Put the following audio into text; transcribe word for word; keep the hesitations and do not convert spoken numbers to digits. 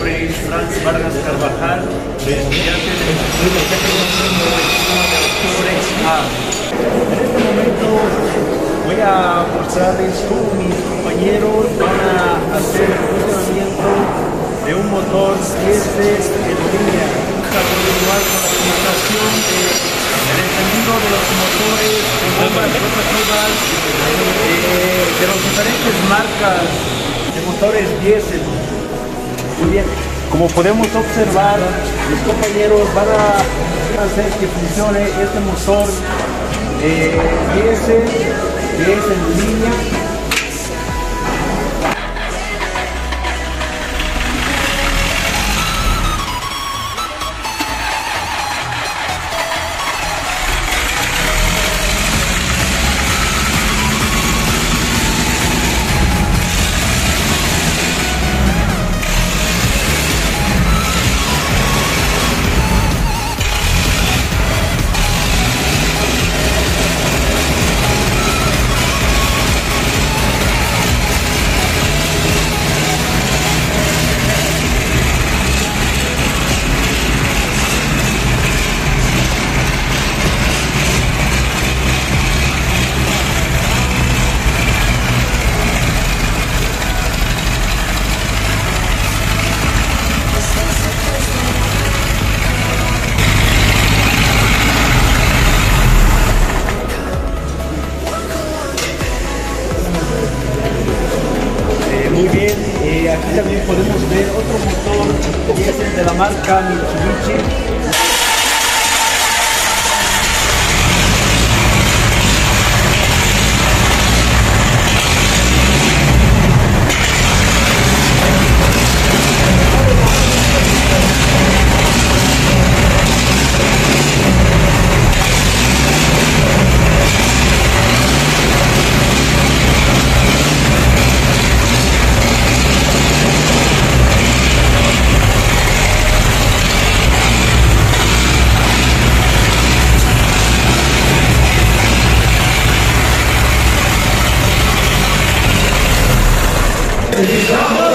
nombre es Franz Vargas Carvajal, estudiante del Instituto Tecnológico del Sistema de Octubre A. En este momento voy a mostrarles cómo mis compañeros van a hacer el funcionamiento de un motor este en línea. Para continuar con la presentación del encendido de los motores con bombas rotativas eh, de las diferentes marcas de motores diésel. Muy bien, como podemos observar, mis compañeros van a hacer que funcione este motor eh, diésel que es en línea. Muy bien, eh, aquí también podemos ver otro motor que es el de la marca Mitsubishi. Feliz